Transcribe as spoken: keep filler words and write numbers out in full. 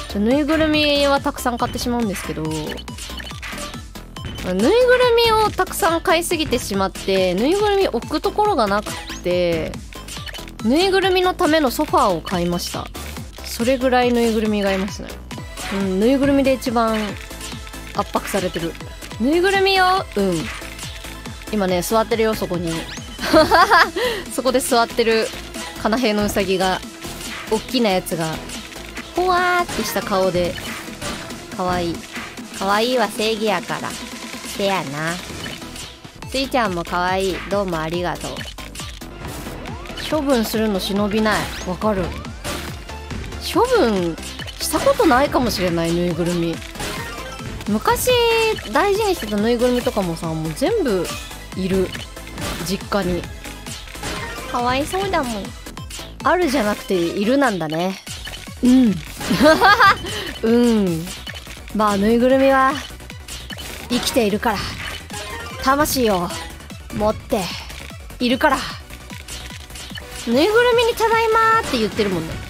ちょぬいぐるみはたくさん買ってしまうんですけど、ぬいぐるみをたくさん買いすぎてしまってぬいぐるみ置くところがなくて、ぬいぐるみのためのソファーを買いました。それぐらいぬいぐるみがいますね。うん、ぬいぐるみで一番圧迫されてる。ぬいぐるみよ。うん、今ね座ってるよ、そこにそこで座ってるかなへいのうさぎが、おっきなやつがほわーってした顔でかわいい。かわいいは正義やから。せやな。スイちゃんもかわいい。どうもありがとう。処分するの忍びない。わかる。処分したことないかもしれない。ぬいぐるみ昔大事にしてたぬいぐるみとかもさ、もう全部いる、実家に。かわいそうだもん。あるじゃなくているなんだね。うんうんまあぬいぐるみは生きているから、魂を持っているから、ぬいぐるみにただいまーって言ってるもんね。